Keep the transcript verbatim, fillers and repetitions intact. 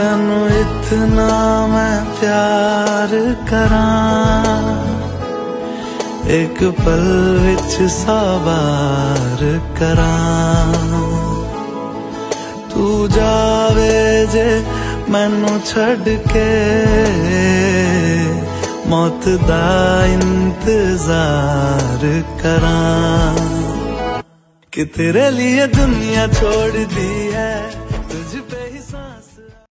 तेनू इतना मैं प्यार करां, एक पल विच सौ बार करां। तू जावे जे मैनू छड़ के, मौत दा इंतजार करां। कि तेरे लिए दुनिया छोड़ दी है।